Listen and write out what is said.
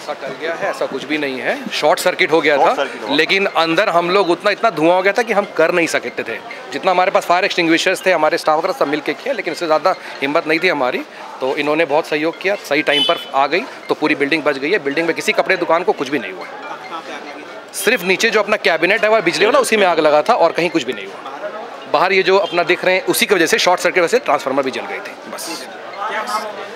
हादसा टल गया है, ऐसा कुछ भी नहीं है। शॉर्ट सर्किट हो गया था, लेकिन अंदर हम लोग इतना धुआं हो गया था कि हम कर नहीं सकते थे। जितना हमारे पास फायर एक्सटिंग्विशर्स थे, हमारे स्टाफ वगैरह सब मिल के किया, लेकिन इससे ज़्यादा हिम्मत नहीं थी हमारी। तो इन्होंने बहुत सहयोग किया, सही टाइम पर आ गई तो पूरी बिल्डिंग बच गई है। बिल्डिंग में किसी कपड़े दुकान को कुछ भी नहीं हुआ, सिर्फ नीचे जो अपना कैबिनेट है वह बिजली वाला उसी में आग लगा था और कहीं कुछ भी नहीं हुआ। बाहर ये जो अपना दिख रहे हैं उसी की वजह से शॉर्ट सर्किट वजह से ट्रांसफार्मर भी जल गए थे बस।